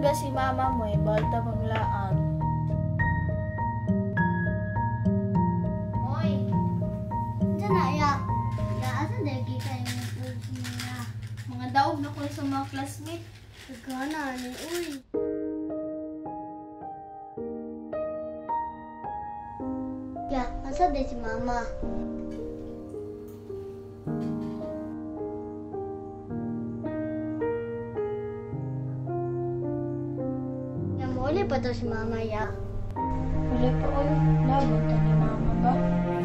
pala si mama mo bawal ta maglaan. Hoy! Diyan na, ya. Ya, asan dagi kayo ng fruits niya? Mga daog na ko sa mga classmate. Nagkana ni, uy. Ya, asan dagi si mama? Ya, muli pa to si mama, ya. Wala pa oy. Labot ta ni mama ba?